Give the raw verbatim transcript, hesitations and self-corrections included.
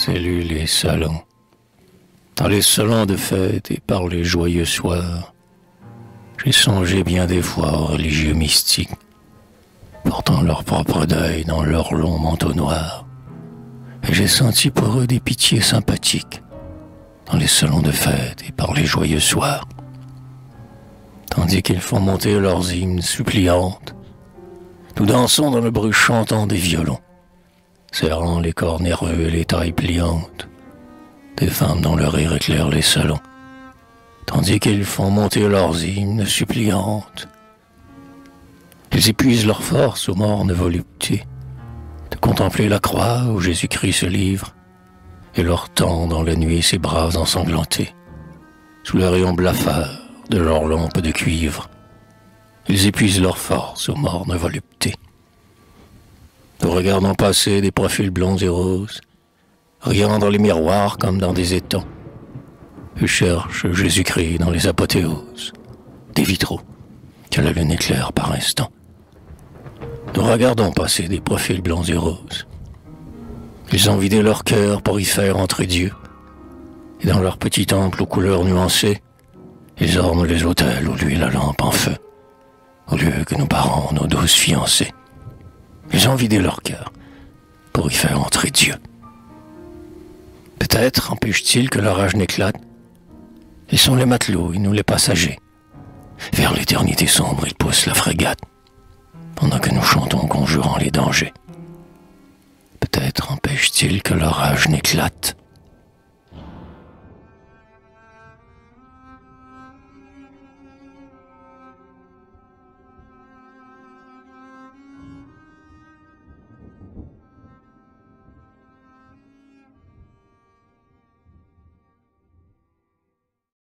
cellules et salons, dans les salons de fête et par les joyeux soirs, j'ai songé bien des fois aux religieux mystiques, portant leur propre deuil dans leur long manteau noir, et j'ai senti pour eux des pitiés sympathiques, dans les salons de fête et par les joyeux soirs, tandis qu'ils font monter leurs hymnes suppliantes. Nous dansons dans le bruit chantant des violons, serrant les corps nerveux et les tailles pliantes, des femmes dont le rire éclaire les salons, tandis qu'ils font monter leurs hymnes suppliantes. Ils épuisent leurs forces aux mornes voluptés de contempler la croix où Jésus-Christ se livre, et leur tend dans la nuit ses bras ensanglantés, sous le rayon blafard de leurs lampes de cuivre. Ils épuisent leurs forces aux mornes voluptés. Nous regardons passer des profils blonds et roses, riant dans les miroirs comme dans des étangs. Ils cherchent Jésus-Christ dans les apothéoses des vitraux que la lune éclaire par instant. Nous regardons passer des profils blonds et roses. Ils ont vidé leur cœur pour y faire entrer Dieu, et dans leur petit temple aux couleurs nuancées, ils ornent les autels où lui la lampe en feu, au lieu que nous parons nos douces fiancées. Ils ont vidé leur cœur pour y faire entrer Dieu. Peut-être empêche-t-il que l'orage n'éclate. Ils sont les matelots et nous les passagers. Vers l'éternité sombre, ils poussent la frégate, pendant que nous chantons conjurant les dangers. Peut-être empêche-t-il que l'orage n'éclate.